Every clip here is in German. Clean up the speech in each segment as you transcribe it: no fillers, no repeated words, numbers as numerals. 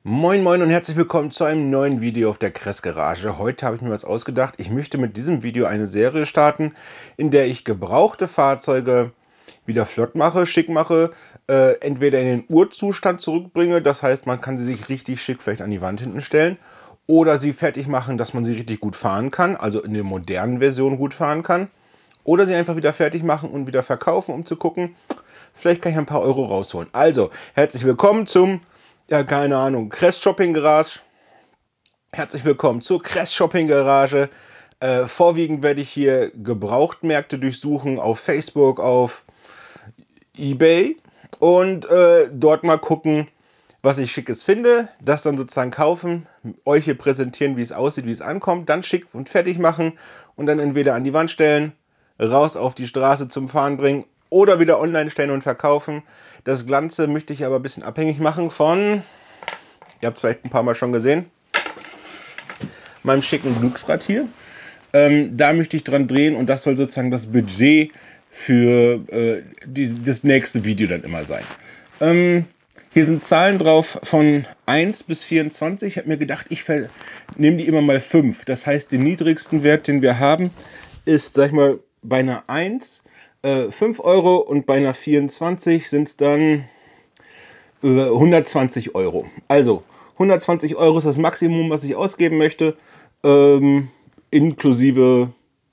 Moin Moin und herzlich willkommen zu einem neuen Video auf der Kress Garage. Heute habe ich mir was ausgedacht. Ich möchte mit diesem Video eine Serie starten, in der ich gebrauchte Fahrzeuge wieder flott mache, schick mache, entweder in den Urzustand zurückbringe, das heißt, man kann sie sich richtig schick vielleicht an die Wand hinten stellen, oder sie fertig machen, dass man sie richtig gut fahren kann, also in der modernen Version gut fahren kann, oder sie einfach wieder fertig machen und wieder verkaufen, um zu gucken, vielleicht kann ich ein paar Euro rausholen. Also, herzlich willkommen zum keine Ahnung, Kress Shopping Garage. Herzlich willkommen zur Kress Shopping Garage. Vorwiegend werde ich hier Gebrauchtmärkte durchsuchen auf Facebook, auf eBay und dort mal gucken, was ich Schickes finde, das dann sozusagen kaufen, euch hier präsentieren, wie es aussieht, wie es ankommt, dann schick und fertig machen und dann entweder an die Wand stellen, raus auf die Straße zum Fahren bringen oder wieder online stellen und verkaufen. Das Ganze möchte ich aber ein bisschen abhängig machen von, ihr habt es vielleicht ein paar Mal schon gesehen, meinem schicken Glücksrad hier. Da möchte ich dran drehen und das soll sozusagen das Budget für das nächste Video dann immer sein. Hier sind Zahlen drauf von 1 bis 24. Ich habe mir gedacht, ich nehme die immer mal 5. Das heißt, den niedrigsten Wert, den wir haben, ist, sag ich mal, bei einer 1 5 Euro und bei einer 24 sind es dann 120 Euro. Also 120 Euro ist das Maximum, was ich ausgeben möchte, inklusive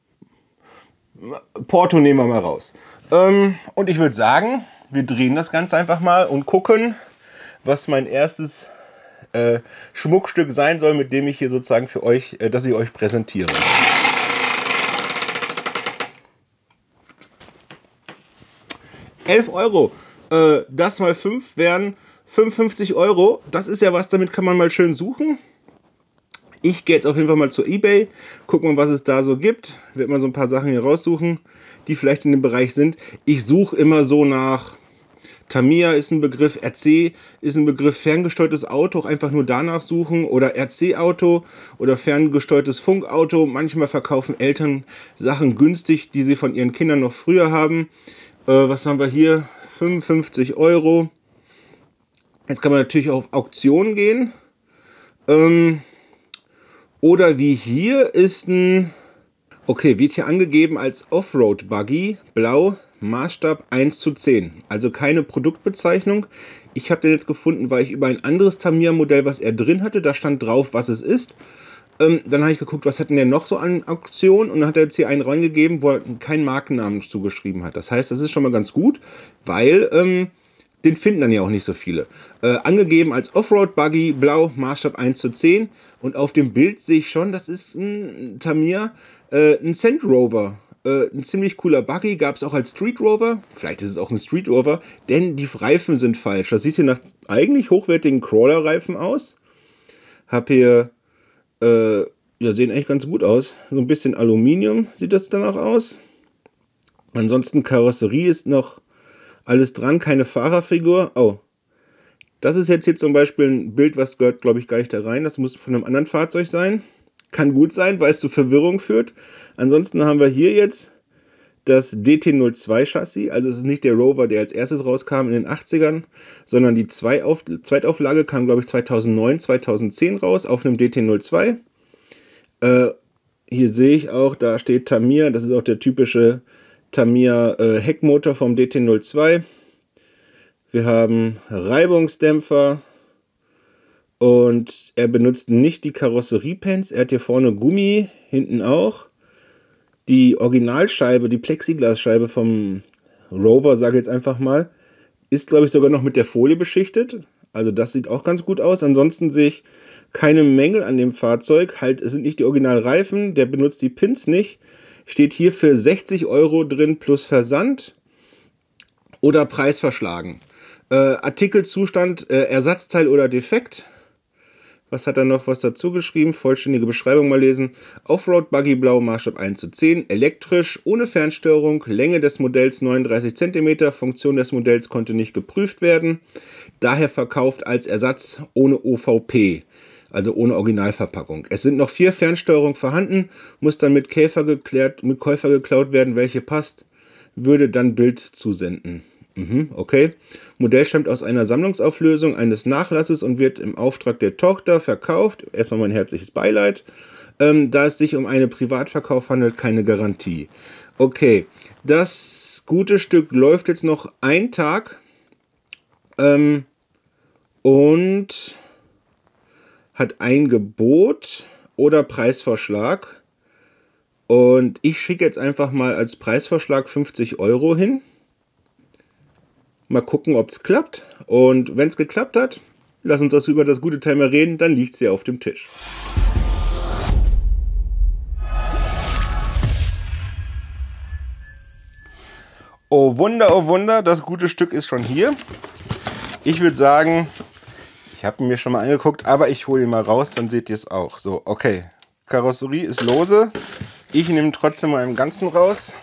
Porto nehmen wir mal raus. Und ich würde sagen, wir drehen das Ganze einfach mal und gucken, was mein erstes Schmuckstück sein soll, mit dem ich hier sozusagen für euch, dass ich euch präsentiere. 11 Euro. Das mal 5 wären 55 Euro. Das ist ja was, damit kann man mal schön suchen. Ich gehe jetzt auf jeden Fall mal zu eBay, guck mal, was es da so gibt. Werde mal so ein paar Sachen hier raussuchen, die vielleicht in dem Bereich sind. Ich suche immer so nach Tamiya ist ein Begriff, RC ist ein Begriff, ferngesteuertes Auto, auch einfach nur danach suchen, oder RC-Auto oder ferngesteuertes Funkauto. Manchmal verkaufen Eltern Sachen günstig, die sie von ihren Kindern noch früher haben. Was haben wir hier? 55 Euro. Jetzt kann man natürlich auf Auktion gehen. Oder wie hier ist ein... Okay, wird hier angegeben als Offroad Buggy, blau, Maßstab 1:10. Also keine Produktbezeichnung. Ich habe den jetzt gefunden, weil ich über ein anderes Tamiya Modell, was er drin hatte, da stand drauf, was es ist. Dann habe ich geguckt, was hat denn der noch so an Auktionen, und dann hat er jetzt hier einen reingegeben, wo er keinen Markennamen zugeschrieben hat. Das heißt, das ist schon mal ganz gut, weil den finden dann ja auch nicht so viele. Angegeben als Offroad Buggy, blau, Maßstab 1:10, und auf dem Bild sehe ich schon, das ist ein Tamiya, ein Sand Rover. Ein ziemlich cooler Buggy, gab es auch als Street Rover. Vielleicht ist es auch ein Street Rover, denn die Reifen sind falsch. Das sieht hier nach eigentlich hochwertigen Crawler-Reifen aus. Hab hier ja, sehen echt ganz gut aus. So ein bisschen Aluminium sieht das dann auch aus. Ansonsten Karosserie ist noch alles dran, keine Fahrerfigur. Oh, das ist jetzt hier zum Beispiel ein Bild, was gehört, glaube ich, gar nicht da rein. Das muss von einem anderen Fahrzeug sein. Kann gut sein, weil es zu Verwirrung führt. Ansonsten haben wir hier jetzt das DT02 Chassis. Also es ist nicht der Rover, der als erstes rauskam in den 80ern, sondern die Zweitauflage kam, glaube ich, 2009, 2010 raus auf einem DT02. Hier sehe ich auch, da steht Tamiya. Das ist auch der typische Tamiya Heckmotor vom DT02. Wir haben Reibungsdämpfer. Und er benutzt nicht die Karosseriepens. Er hat hier vorne Gummi, hinten auch. Die Originalscheibe, die Plexiglasscheibe vom Rover, sage ich jetzt einfach mal, ist, glaube ich, sogar noch mit der Folie beschichtet. Also das sieht auch ganz gut aus. Ansonsten sehe ich keine Mängel an dem Fahrzeug. Halt, es sind nicht die Originalreifen. Der benutzt die Pins nicht. Steht hier für 60 Euro drin plus Versand oder Preis verschlagen. Artikelzustand, Ersatzteil oder defekt. Was hat er noch was dazu geschrieben? Vollständige Beschreibung mal lesen. Offroad Buggy blau, Maßstab 1:10, elektrisch, ohne Fernsteuerung, Länge des Modells 39 cm, Funktion des Modells konnte nicht geprüft werden, daher verkauft als Ersatz ohne OVP, also ohne Originalverpackung. Es sind noch 4 Fernsteuerungen vorhanden, muss dann mit Käufer geklaut werden, welche passt, würde dann Bild zusenden. Okay. Modell stammt aus einer Sammlungsauflösung eines Nachlasses und wird im Auftrag der Tochter verkauft. Erstmal mein herzliches Beileid. Da es sich um einen Privatverkauf handelt, keine Garantie. Okay, das gute Stück läuft jetzt noch einen Tag und hat ein Gebot oder Preisvorschlag. Und ich schicke jetzt einfach mal als Preisvorschlag 50 € hin. Mal gucken, ob es klappt. Und wenn es geklappt hat, lass uns das über das gute Teil mal reden, dann liegt es ja auf dem Tisch. Oh Wunder, das gute Stück ist schon hier. Ich würde sagen, ich habe ihn mir schon mal angeguckt, aber ich hole ihn mal raus, dann seht ihr es auch. So, okay. Karosserie ist lose. Ich nehme trotzdem mal im Ganzen raus.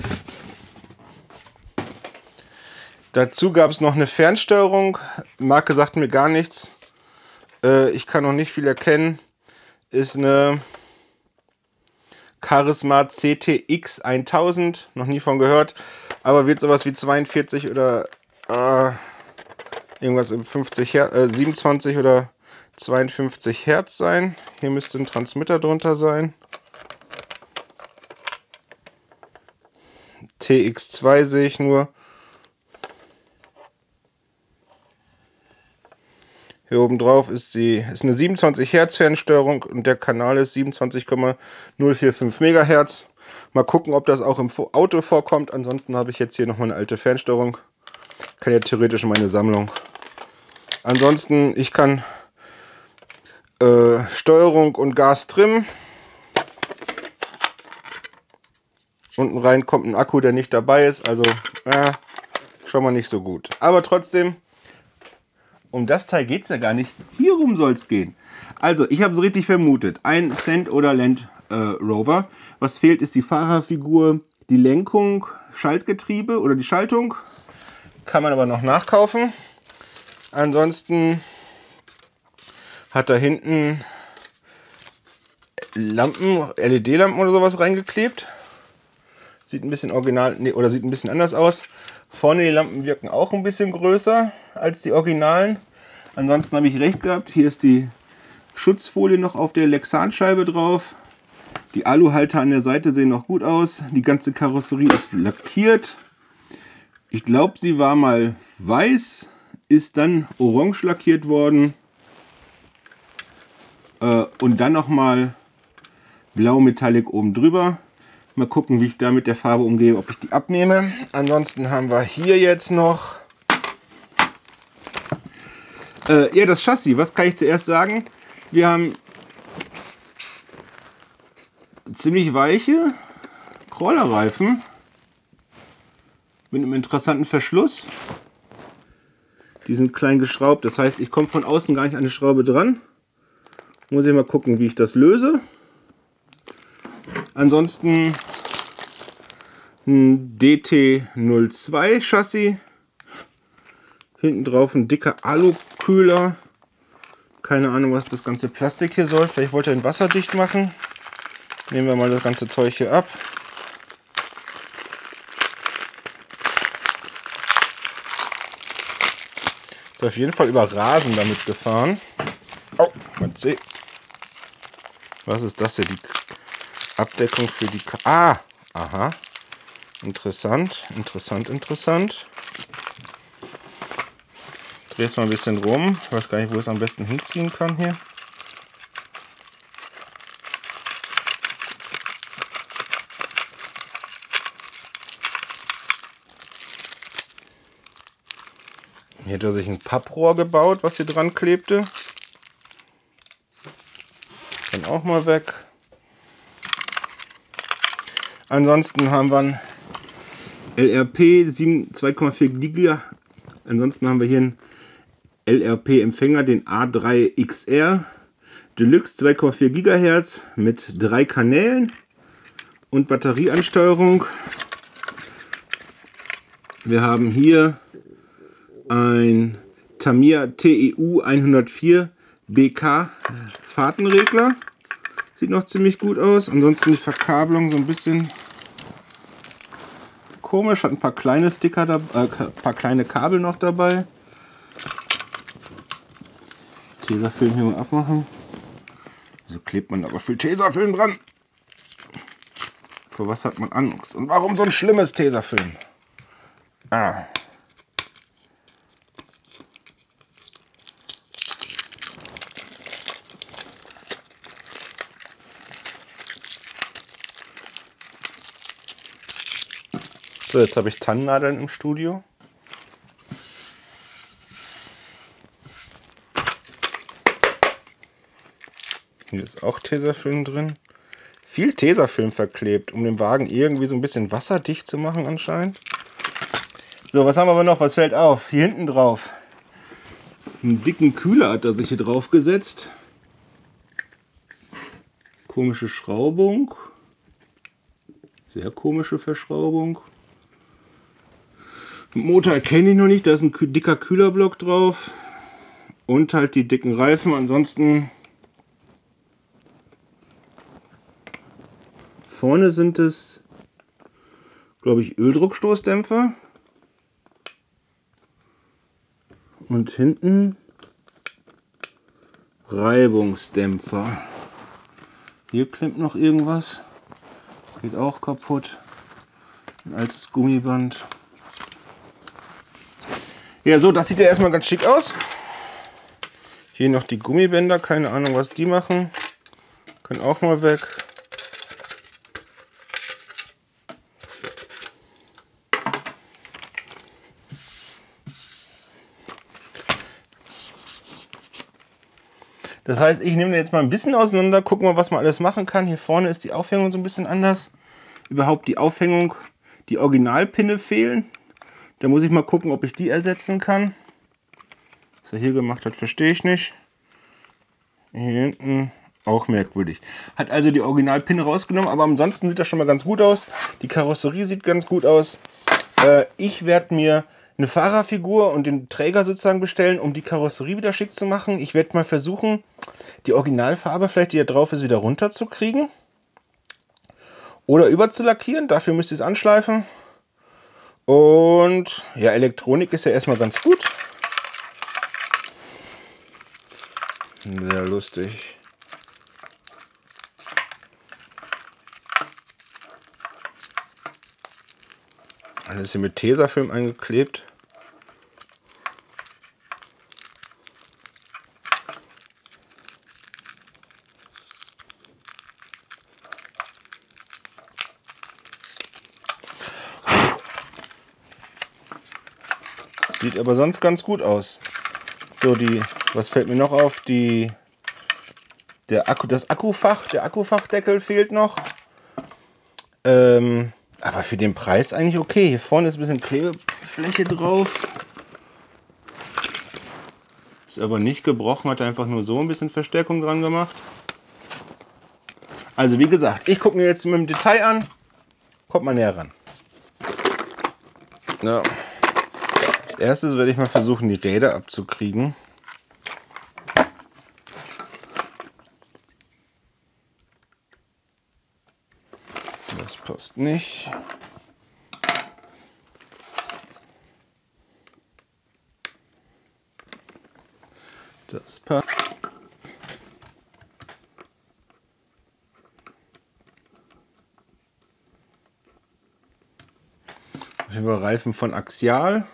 Dazu gab es noch eine Fernsteuerung. Marke sagt mir gar nichts. Ich kann noch nicht viel erkennen. Ist eine Charisma CTX 1000. Noch nie von gehört. Aber wird sowas wie 42 oder irgendwas im 27 oder 52 Hertz sein. Hier müsste ein Transmitter drunter sein. TX2 sehe ich nur. Hier oben drauf ist eine 27 Hertz Fernsteuerung und der Kanal ist 27,045 MHz. Mal gucken, ob das auch im Auto vorkommt. Ansonsten habe ich jetzt hier nochmal eine alte Fernsteuerung. Kann ja theoretisch meine Sammlung. Ansonsten, ich kann Steuerung und Gas trimmen. Unten rein kommt ein Akku, der nicht dabei ist. Also schon mal nicht so gut. Aber trotzdem, um das Teil geht es ja gar nicht. Hierum soll es gehen. Also, ich habe es richtig vermutet. Ein Cent oder Land Rover. Was fehlt, ist die Fahrerfigur, die Lenkung, Schaltgetriebe oder die Schaltung. Kann man aber noch nachkaufen. Ansonsten hat da hinten Lampen, LED-Lampen oder sowas reingeklebt. Sieht ein bisschen original, nee, oder sieht ein bisschen anders aus. Vorne die Lampen wirken auch ein bisschen größer als die Originalen. Ansonsten habe ich recht gehabt. Hier ist die Schutzfolie noch auf der Lexanscheibe drauf. Die Aluhalter an der Seite sehen noch gut aus. Die ganze Karosserie ist lackiert. Ich glaube, sie war mal weiß, ist dann orange lackiert worden. Und dann nochmal blau Metallic oben drüber. Mal gucken, wie ich da mit der Farbe umgehe, ob ich die abnehme. Ansonsten haben wir hier jetzt noch ja, das Chassis. Was kann ich zuerst sagen? Wir haben ziemlich weiche Crawlerreifen mit einem interessanten Verschluss. Die sind klein geschraubt, das heißt, ich komme von außen gar nicht an die Schraube dran. Muss ich mal gucken, wie ich das löse. Ansonsten ein DT02 Chassis. Hinten drauf ein dicker Alukühler. Keine Ahnung, was das ganze Plastik hier soll. Vielleicht wollte er ihn wasserdicht machen. Nehmen wir mal das ganze Zeug hier ab. Ist auf jeden Fall über Rasen damit gefahren. Oh, mal sehen. Was ist das hier? Die Abdeckung für die... aha. Interessant, interessant, interessant. Ich drehe es mal ein bisschen rum. Ich weiß gar nicht, wo ich es am besten hinziehen kann hier. Hier hat er sich ein Papprohr gebaut, was hier dran klebte. Dann auch mal weg. Ansonsten haben wir ein LRP 2,4 Giga. Ansonsten haben wir hier einen LRP-Empfänger, den A3XR Deluxe 2,4 GHz mit 3 Kanälen und Batterieansteuerung. Wir haben hier ein Tamiya TEU 104 BK Fahrtenregler. Sieht noch ziemlich gut aus. Ansonsten die Verkabelung so ein bisschen komisch, hat ein paar kleine Sticker, ein paar kleine Kabel noch dabei. Tesafilm hier mal abmachen. Wieso klebt man aber viel Tesafilm dran? Vor was hat man Angst? Und warum so ein schlimmes Tesafilm? Ah. So, jetzt habe ich Tannennadeln im Studio. Hier ist auch Tesafilm drin. Viel Tesafilm verklebt, um den Wagen irgendwie so ein bisschen wasserdicht zu machen anscheinend. So, was haben wir aber noch? Was fällt auf? Hier hinten drauf. Einen dicken Kühler hat er sich hier drauf gesetzt. Komische Schraubung. Sehr komische Verschraubung. Motor erkenne ich noch nicht, da ist ein dicker Kühlerblock drauf. Und halt die dicken Reifen. Ansonsten vorne sind es, glaube ich, Öldruckstoßdämpfer. Und hinten Reibungsdämpfer. Hier klemmt noch irgendwas. Geht auch kaputt. Ein altes Gummiband. Ja, so, das sieht ja erstmal ganz schick aus. Hier noch die Gummibänder, keine Ahnung, was die machen. Können auch mal weg. Das heißt, ich nehme den jetzt mal ein bisschen auseinander, gucken mal, was man alles machen kann. Hier vorne ist die Aufhängung so ein bisschen anders. Überhaupt die Aufhängung, die Originalpinne fehlen. Da muss ich mal gucken, ob ich die ersetzen kann. Was er hier gemacht hat, verstehe ich nicht. Hier hinten auch merkwürdig. Hat also die Originalpinne rausgenommen, aber ansonsten sieht das schon mal ganz gut aus. Die Karosserie sieht ganz gut aus. Ich werde mir eine Fahrerfigur und den Träger sozusagen bestellen, um die Karosserie wieder schick zu machen. Ich werde mal versuchen, die Originalfarbe vielleicht, die da drauf ist, wieder runterzukriegen. Oder überzulackieren. Dafür müsst ihr es anschleifen. Und ja, Elektronik ist ja erstmal ganz gut. Sehr lustig. Alles hier mit Tesafilm eingeklebt. Sieht aber sonst ganz gut aus. So, was fällt mir noch auf? Der Akkufachdeckel fehlt noch. Aber für den Preis eigentlich okay. Hier vorne ist ein bisschen Klebefläche drauf. Ist aber nicht gebrochen, hat einfach nur so ein bisschen Verstärkung dran gemacht. Also wie gesagt, ich gucke mir jetzt mit dem Detail an. Kommt mal näher ran. Ja. Als erstes werde ich mal versuchen, die Räder abzukriegen. Das passt nicht. Das passt. Auf jeden Fall Reifen von Axial.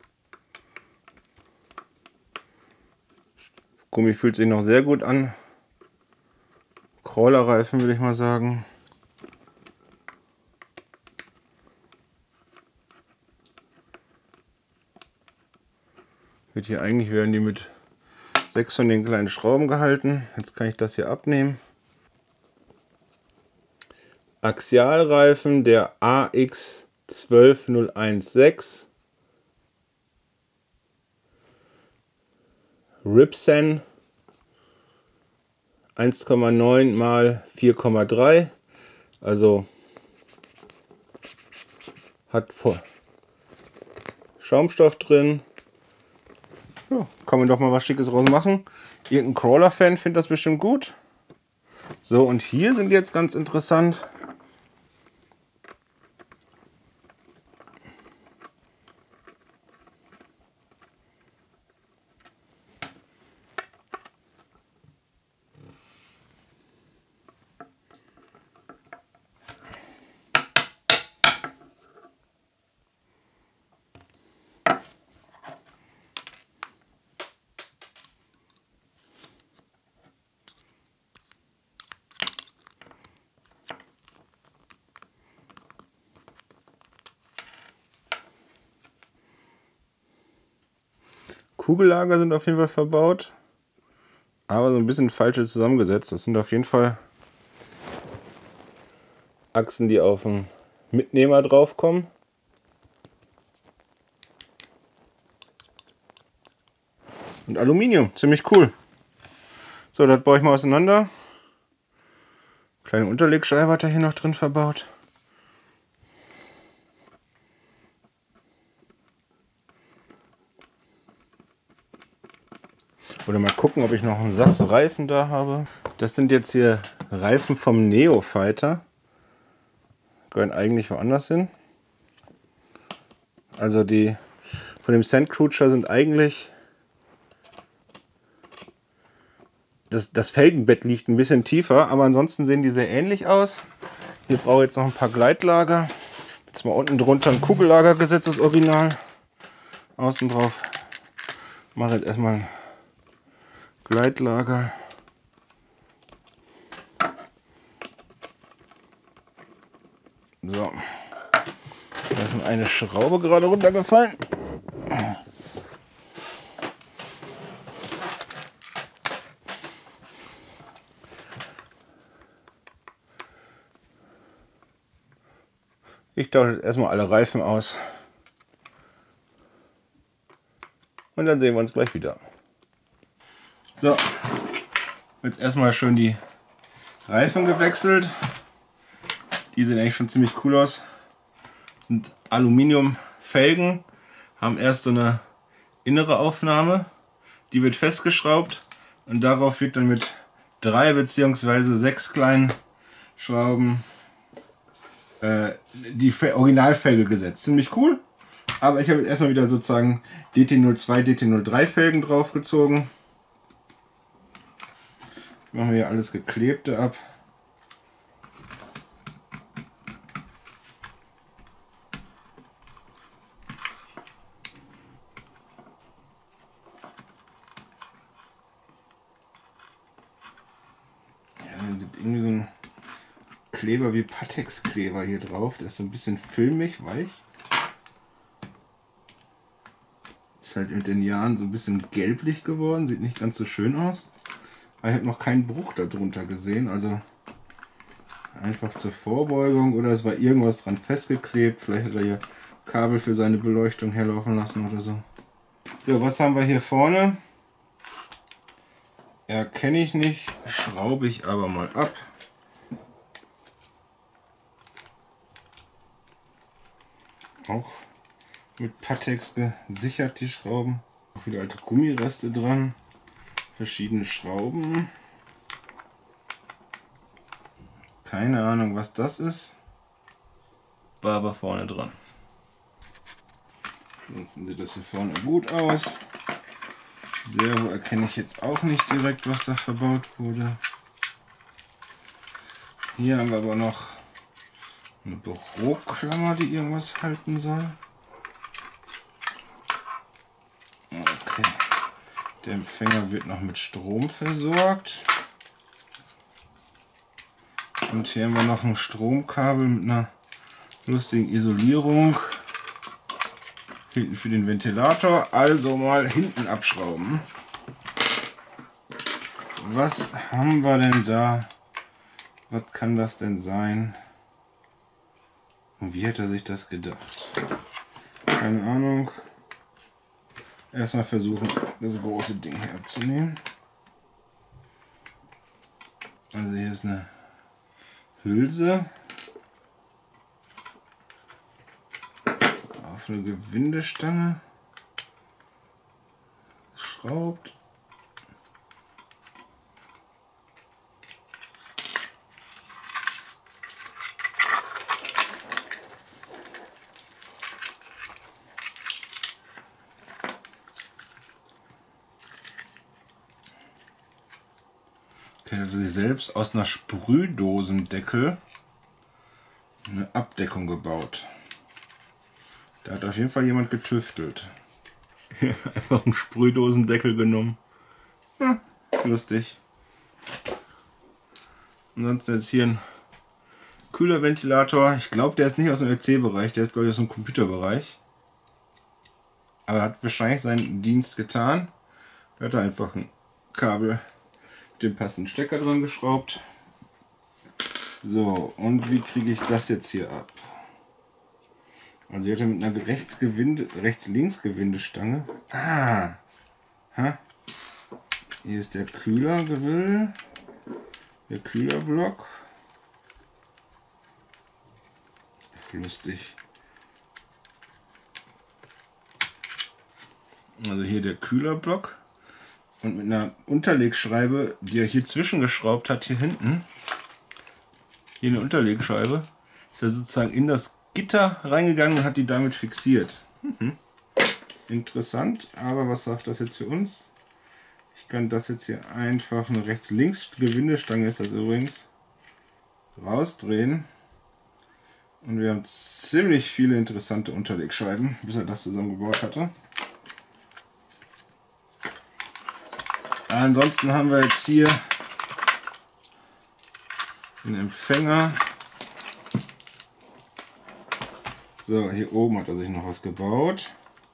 Gummi fühlt sich noch sehr gut an. Crawler-Reifen würde ich mal sagen. Eigentlich werden die mit 6 von den kleinen Schrauben gehalten. Jetzt kann ich das hier abnehmen. Axialreifen der AX 12016. Ripsen 1,9 mal 4,3. Also hat Schaumstoff drin. Ja, kann man doch mal was Schickes raus machen. Irgendein Crawler-Fan findet das bestimmt gut. So, und hier sind jetzt ganz interessant Kugellager sind auf jeden Fall verbaut. Aber so ein bisschen falsch zusammengesetzt. Das sind auf jeden Fall Achsen, die auf den Mitnehmer draufkommen. Und Aluminium, ziemlich cool. So, das baue ich mal auseinander. Kleine Unterlegscheibe hat er hier noch drin verbaut. Oder mal gucken, ob ich noch einen Satz Reifen da habe. Das sind jetzt hier Reifen vom Neofighter. Gehören eigentlich woanders hin. Also die von dem Sandcruiser sind eigentlich... Das Felgenbett liegt ein bisschen tiefer, aber ansonsten sehen die sehr ähnlich aus. Hier brauche ich jetzt noch ein paar Gleitlager. Jetzt mal unten drunter ein Kugellager gesetzt, das Original. Außen drauf mache jetzt erstmal ein Gleitlager. So, da ist mir eine Schraube gerade runtergefallen. Ich tausche jetzt erstmal alle Reifen aus. Und dann sehen wir uns gleich wieder. So, jetzt erstmal schön die Reifen gewechselt. Die sehen eigentlich schon ziemlich cool aus. Das sind Aluminiumfelgen, haben erst so eine innere Aufnahme, die wird festgeschraubt und darauf wird dann mit 3 bzw. 6 kleinen Schrauben die Originalfelge gesetzt. Ziemlich cool, aber ich habe jetzt erstmal wieder sozusagen DT02, DT03 Felgen draufgezogen. Machen wir hier alles Geklebte ab. Ja, sieht irgendwie so ein Kleber wie Patex-Kleber hier drauf. Der ist so ein bisschen filmig, weich. Ist halt mit den Jahren so ein bisschen gelblich geworden. Sieht nicht ganz so schön aus. Aber ich habe noch keinen Bruch darunter gesehen. Also einfach zur Vorbeugung oder es war irgendwas dran festgeklebt. Vielleicht hat er hier Kabel für seine Beleuchtung herlaufen lassen oder so. So, was haben wir hier vorne? Erkenne ich nicht. Schraube ich aber mal ab. Auch mit Patex gesichert die Schrauben. Auch wieder alte Gummireste dran. Verschiedene Schrauben. Keine Ahnung, was das ist. War aber vorne dran. Ansonsten sieht das hier vorne gut aus. Servo erkenne ich jetzt auch nicht direkt, was da verbaut wurde. Hier haben wir aber noch eine Büroklammer, die irgendwas halten soll. Okay. Der Empfänger wird noch mit Strom versorgt. Und hier haben wir noch ein Stromkabel mit einer lustigen Isolierung. Hinten für den Ventilator. Also mal hinten abschrauben. Was haben wir denn da? Was kann das denn sein? Und wie hat er sich das gedacht? Keine Ahnung. Erstmal versuchen, das große Ding hier abzunehmen. Also hier ist eine Hülse auf eine Gewindestange schraubt. Er hat sich selbst aus einer Sprühdosendeckel eine Abdeckung gebaut. Da hat auf jeden Fall jemand getüftelt. Einfach einen Sprühdosendeckel genommen. Ja, lustig. Ansonsten jetzt hier ein Kühlerventilator. Ich glaube, der ist nicht aus dem RC-Bereich, der ist glaube ich aus dem Computerbereich. Aber er hat wahrscheinlich seinen Dienst getan. Er hat einfach ein Kabel mit dem passenden Stecker dran geschraubt. So, und wie kriege ich das jetzt hier ab? Also hier hat er mit einer Rechts-Links-Gewindestange. Ah! Ha? Hier ist der Kühlergrill. Der Kühlerblock. Lustig. Also hier der Kühlerblock. Und mit einer Unterlegscheibe, die er hier zwischengeschraubt hat, hier hinten. Hier eine Unterlegscheibe. Ist er sozusagen in das Gitter reingegangen und hat die damit fixiert. Interessant, aber was sagt das jetzt für uns? Ich kann das jetzt hier einfach, eine Rechts-Links-Gewindestange ist das übrigens, rausdrehen. Und wir haben ziemlich viele interessante Unterlegscheiben, bis er das zusammengebaut hatte. Ansonsten haben wir jetzt hier den Empfänger. So, hier oben hat er sich noch was gebaut.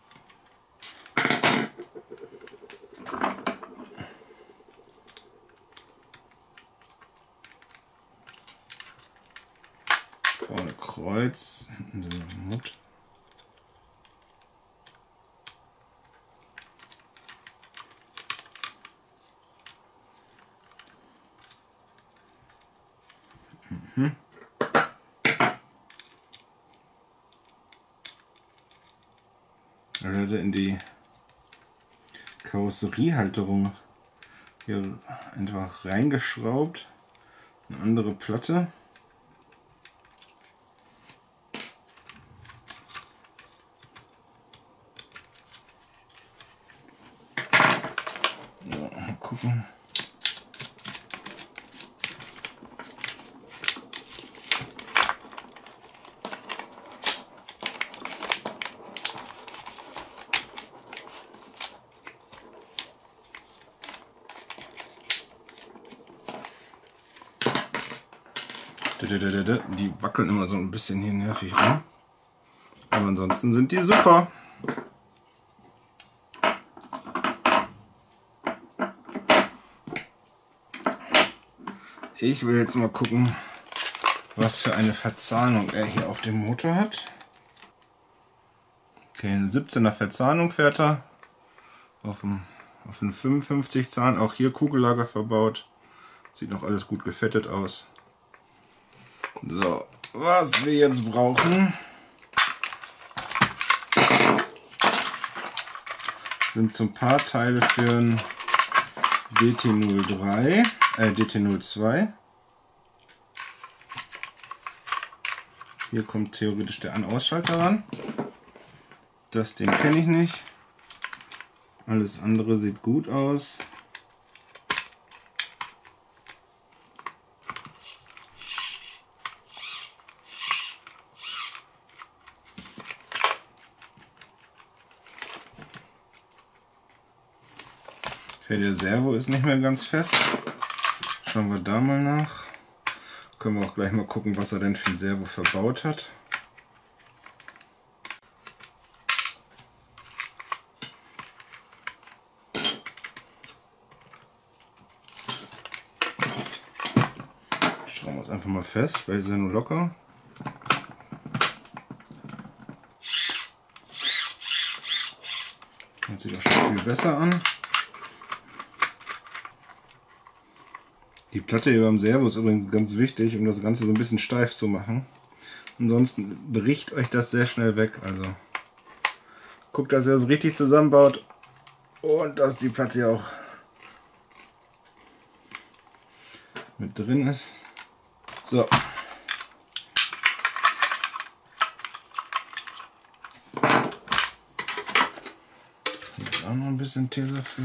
Vorne Kreuz, hinten so eine Mutt. Da hat er in die Karosseriehalterung hier einfach reingeschraubt. Eine andere Platte. Ja, mal gucken. Die wackeln immer so ein bisschen hier nervig rum. Aber ansonsten sind die super. Ich will jetzt mal gucken, was für eine Verzahnung er hier auf dem Motor hat. Okay, eine 17er Verzahnung fährt er. Auf einen 55 Zahn. Auch hier Kugellager verbaut. Sieht noch alles gut gefettet aus. So, was wir jetzt brauchen, sind so ein paar Teile für ein DT02. Hier kommt theoretisch der An-Ausschalter ran. Das Ding kenne ich nicht. Alles andere sieht gut aus. Okay, der Servo ist nicht mehr ganz fest. Schauen wir da mal nach. Können wir auch gleich mal gucken, was er denn für ein Servo verbaut hat. Schrauben wir es einfach mal fest, weil ist ja nur locker. Das sieht auch schon viel besser an. Die Platte hier beim Servo ist übrigens ganz wichtig, um das Ganze so ein bisschen steif zu machen. Ansonsten bricht euch das sehr schnell weg. Also guckt, dass ihr das richtig zusammenbaut und dass die Platte hier auch mit drin ist. So. Hier ist auch noch ein bisschen Tesafilm.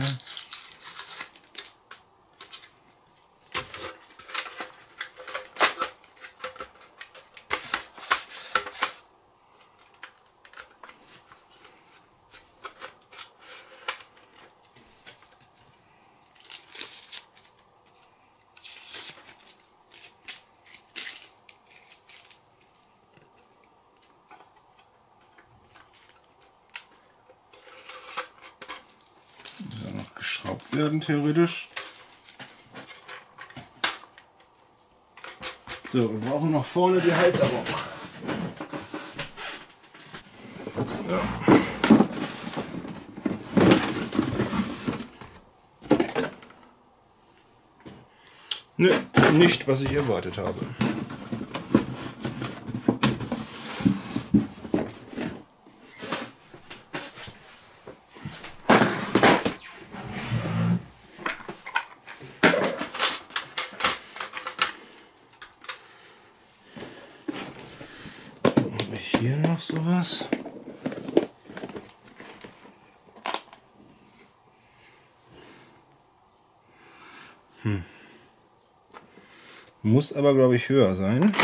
benutzt werden, theoretisch. So, wir brauchen noch vorne die Halterung. Ja. Nö, nicht, was ich erwartet habe. Habe ich hier noch sowas? Muss aber, glaube ich, höher sein.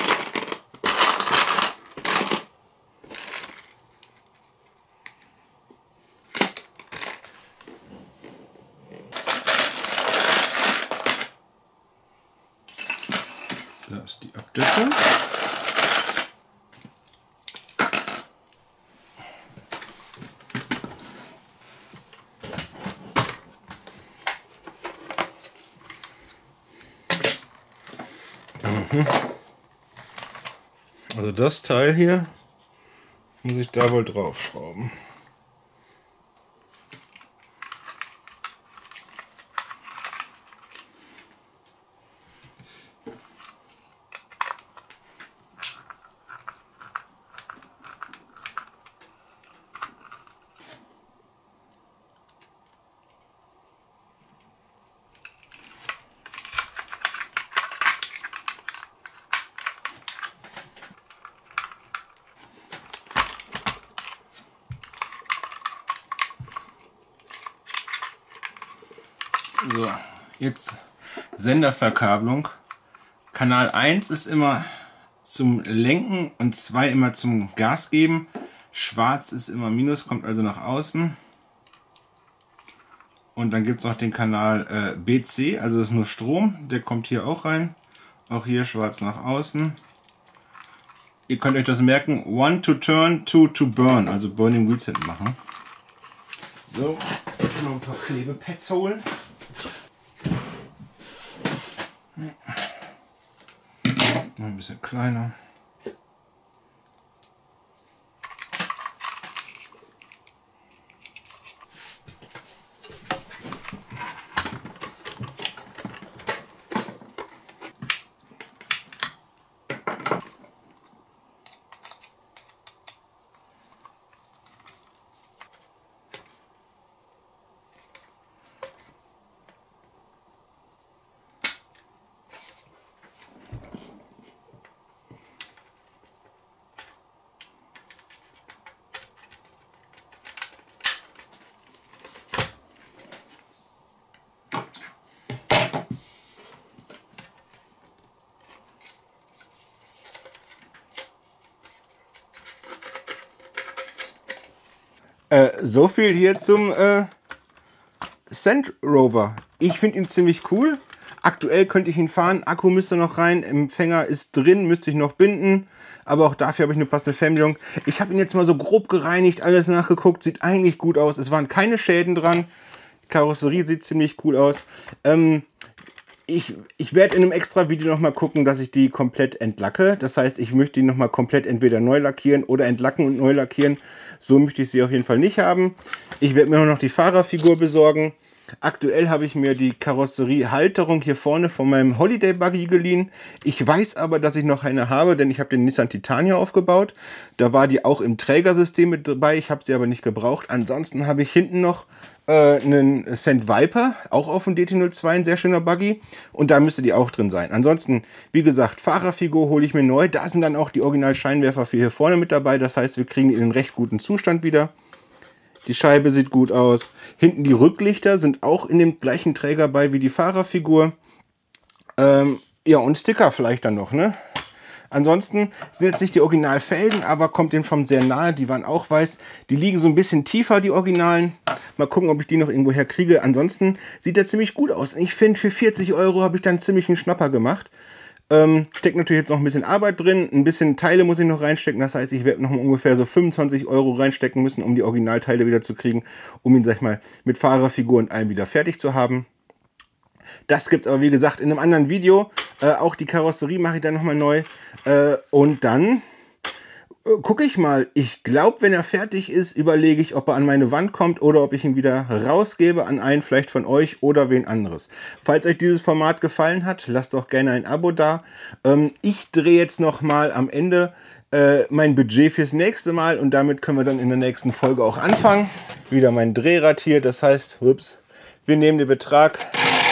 Da ist die Abdeckung. Also das Teil hier muss ich da wohl draufschrauben. So, jetzt Senderverkabelung. Kanal 1 ist immer zum Lenken und 2 immer zum Gas geben. Schwarz ist immer Minus, kommt also nach außen. Und dann gibt es noch den Kanal BC, also das ist nur Strom, der kommt hier auch rein. Auch hier schwarz nach außen. Ihr könnt euch das merken, 1 to turn, 2 to burn, also Burning Wheelset machen. So, jetzt noch ein paar Klebepads holen. Noch ein bisschen kleiner. So viel hier zum Sand Rover. Ich finde ihn ziemlich cool. Aktuell könnte ich ihn fahren. Akku müsste noch rein. Empfänger ist drin, müsste ich noch binden. Aber auch dafür habe ich eine passende Fernbedienung. Ich habe ihn jetzt mal so grob gereinigt, alles nachgeguckt. Sieht eigentlich gut aus. Es waren keine Schäden dran. Die Karosserie sieht ziemlich cool aus. Ich werde in einem extra Video noch mal gucken, dass ich die komplett entlacke. Das heißt, ich möchte die noch mal komplett entweder neu lackieren oder entlacken und neu lackieren. So möchte ich sie auf jeden Fall nicht haben. Ich werde mir noch die Fahrerfigur besorgen. Aktuell habe ich mir die Karosseriehalterung hier vorne von meinem Holiday Buggy geliehen. Ich weiß aber, dass ich noch eine habe, denn ich habe den Nissan Titania aufgebaut. Da war die auch im Trägersystem mit dabei. Ich habe sie aber nicht gebraucht. Ansonsten habe ich hinten noch einen Sand Viper, auch auf dem DT02, ein sehr schöner Buggy. Und da müsste die auch drin sein. Ansonsten, wie gesagt, Fahrerfigur hole ich mir neu. Da sind dann auch die Original-Scheinwerfer für hier vorne mit dabei. Das heißt, wir kriegen die in einen recht guten Zustand wieder. Die Scheibe sieht gut aus. Hinten die Rücklichter sind auch in dem gleichen Träger bei wie die Fahrerfigur. Ja, und Sticker vielleicht dann noch, ne? Ansonsten sind jetzt nicht die Originalfelgen, aber kommt dem schon sehr nahe. Die waren auch weiß. Die liegen so ein bisschen tiefer, die Originalen. Mal gucken, ob ich die noch irgendwo her kriege. Ansonsten sieht der ziemlich gut aus. Ich finde, für 40 € habe ich dann ziemlich einen Schnapper gemacht. Steckt natürlich jetzt noch ein bisschen Arbeit drin, ein bisschen Teile muss ich noch reinstecken, das heißt, ich werde noch ungefähr so 25 € reinstecken müssen, um die Originalteile wieder zu kriegen, um ihn, sag ich mal, mit Fahrerfigur und allem wieder fertig zu haben. Das gibt es aber, wie gesagt, in einem anderen Video. Auch die Karosserie mache ich dann nochmal neu. Und dann gucke ich mal. Ich glaube, wenn er fertig ist, überlege ich, ob er an meine Wand kommt oder ob ich ihn wieder rausgebe an einen vielleicht von euch oder wen anderes. Falls euch dieses Format gefallen hat, lasst doch gerne ein Abo da. Ich drehe jetzt nochmal am Ende mein Budget fürs nächste Mal und damit können wir dann in der nächsten Folge auch anfangen. Wieder mein Drehrad hier, das heißt, ups, wir nehmen den Betrag.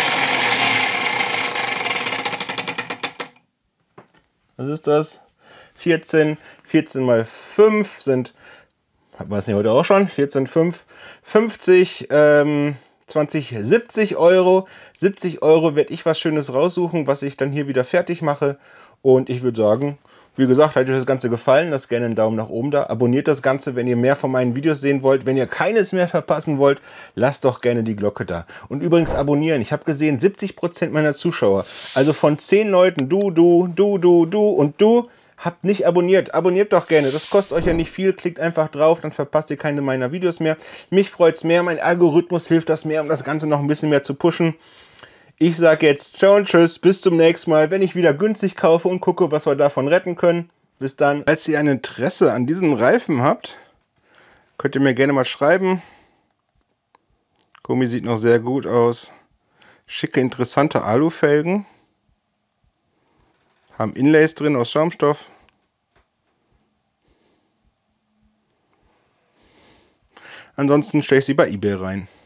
Was ist das? 14 mal 5 sind, was nicht heute auch schon, 14, 5, 50, 20, 70 €. 70 € werde ich was Schönes raussuchen, was ich dann hier wieder fertig mache. Und ich würde sagen, wie gesagt, hat euch das Ganze gefallen, lasst gerne einen Daumen nach oben da. Abonniert das Ganze, wenn ihr mehr von meinen Videos sehen wollt. Wenn ihr keines mehr verpassen wollt, lasst doch gerne die Glocke da. Und übrigens abonnieren. Ich habe gesehen, 70% meiner Zuschauer, also von 10 Leuten, du und du, habt nicht abonniert. Abonniert doch gerne. Das kostet euch ja nicht viel. Klickt einfach drauf, dann verpasst ihr keine meiner Videos mehr. Mich freut es mehr. Mein Algorithmus hilft das mehr, um das Ganze noch ein bisschen mehr zu pushen. Ich sage jetzt ciao und tschüss, bis zum nächsten Mal, wenn ich wieder günstig kaufe und gucke, was wir davon retten können. Bis dann. Falls ihr ein Interesse an diesem Reifen habt, könnt ihr mir gerne mal schreiben. Gummi sieht noch sehr gut aus. Schicke, interessante Alufelgen. Haben Inlays drin aus Schaumstoff. Ansonsten stelle ich sie bei eBay rein.